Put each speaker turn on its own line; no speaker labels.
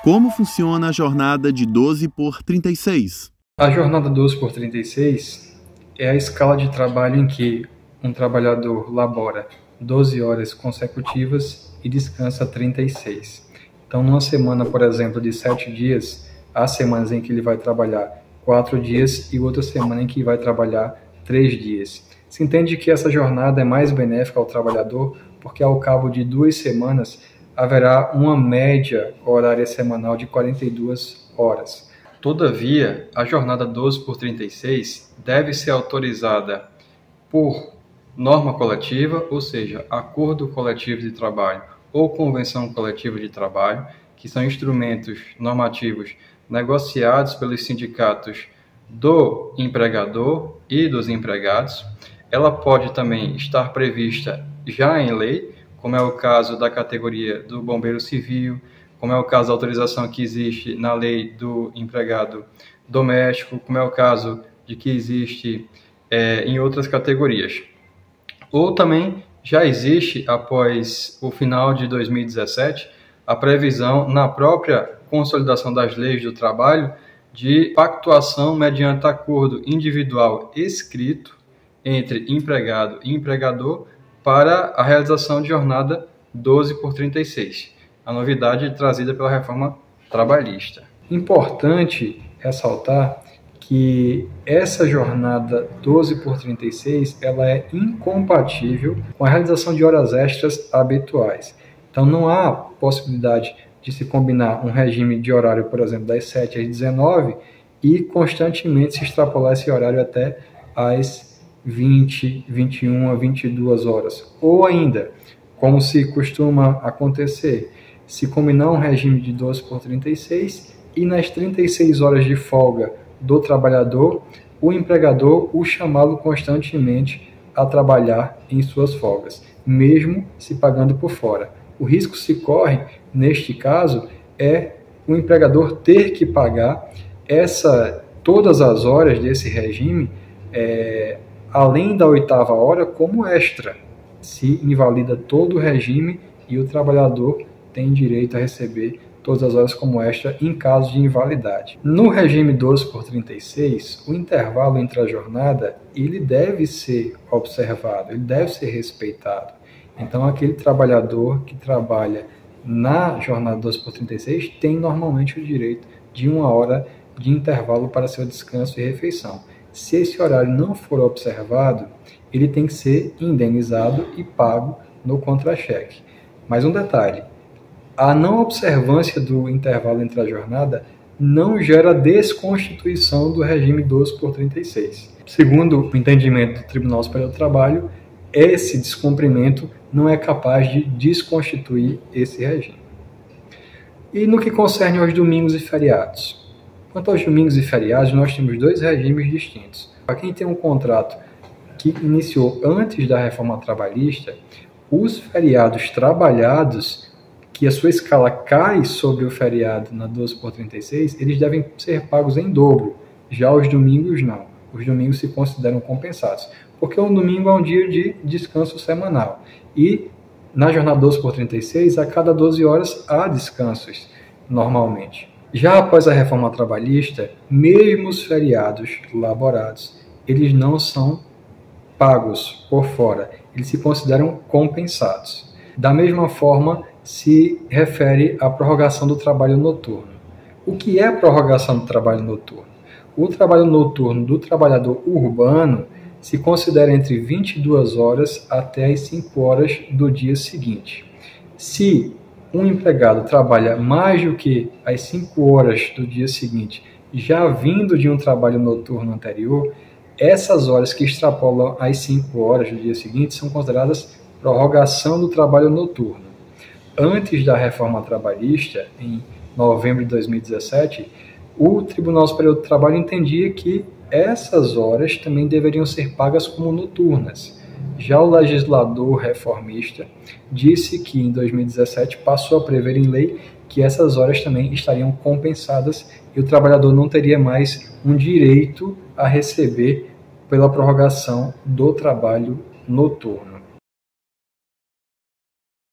Como funciona a jornada de 12 por 36?
A jornada 12 por 36 é a escala de trabalho em que um trabalhador labora 12 horas consecutivas e descansa 36. Então, numa semana, por exemplo, de 7 dias, há semanas em que ele vai trabalhar 4 dias e outra semana em que vai trabalhar 3 dias. Se entende que essa jornada é mais benéfica ao trabalhador porque, ao cabo de 2 semanas, haverá uma média horária semanal de 42 horas. Todavia, a jornada 12 por 36 deve ser autorizada por norma coletiva, ou seja, acordo coletivo de trabalho ou convenção coletiva de trabalho, que são instrumentos normativos negociados pelos sindicatos do empregador e dos empregados. Ela pode também estar prevista já em lei, como é o caso da categoria do bombeiro civil, como é o caso da autorização que existe na lei do empregado doméstico, como é o caso de que existe em outras categorias. Ou também já existe, após o final de 2017, a previsão na própria consolidação das leis do trabalho de pactuação mediante acordo individual escrito entre empregado e empregador para a realização de jornada 12 por 36. A novidade trazida pela reforma trabalhista. Importante ressaltar que essa jornada 12 por 36 ela é incompatível com a realização de horas extras habituais. Então não há possibilidade de se combinar um regime de horário, por exemplo, das 7 às 19 e constantemente se extrapolar esse horário até às 20, 21, 22 horas. Ou ainda, como se costuma acontecer, se combinar um regime de 12 por 36 e nas 36 horas de folga do trabalhador, o empregador o chamá-lo constantemente a trabalhar em suas folgas, mesmo se pagando por fora. O risco se corre, neste caso, é o empregador ter que pagar todas as horas desse regime, além da 8ª hora, como extra. Se invalida todo o regime e o trabalhador tem direito a receber todas as horas como extra em caso de invalidade. No regime 12 por 36, o intervalo entre a jornada ele deve ser observado, ele deve ser respeitado. Então, aquele trabalhador que trabalha na jornada 12 por 36 tem normalmente o direito de 1 hora de intervalo para seu descanso e refeição. Se esse horário não for observado, ele tem que ser indenizado e pago no contra-cheque. Mas um detalhe, a não observância do intervalo entre a jornada não gera desconstituição do regime 12 por 36. Segundo o entendimento do Tribunal Superior do Trabalho, esse descumprimento não é capaz de desconstituir esse regime. E no que concerne aos domingos e feriados? Quanto aos domingos e feriados, nós temos 2 regimes distintos. Para quem tem um contrato que iniciou antes da reforma trabalhista, os feriados trabalhados, que a sua escala cai sobre o feriado na 12 por 36, eles devem ser pagos em dobro. Já os domingos não. Os domingos se consideram compensados, porque o domingo é um dia de descanso semanal. E na jornada 12 por 36, a cada 12 horas há descansos, normalmente. Já após a reforma trabalhista, mesmo os feriados laborados, eles não são pagos por fora, eles se consideram compensados. Da mesma forma, se refere à prorrogação do trabalho noturno. O que é a prorrogação do trabalho noturno? O trabalho noturno do trabalhador urbano se considera entre 22 horas até as 5 horas do dia seguinte. Se um empregado trabalha mais do que as 5 horas do dia seguinte, já vindo de um trabalho noturno anterior, essas horas que extrapolam as 5 horas do dia seguinte são consideradas prorrogação do trabalho noturno. Antes da reforma trabalhista, em novembro de 2017, o Tribunal Superior do Trabalho entendia que essas horas também deveriam ser pagas como noturnas. Já o legislador reformista disse que em 2017 passou a prever em lei que essas horas também estariam compensadas e o trabalhador não teria mais um direito a receber pela prorrogação do trabalho noturno.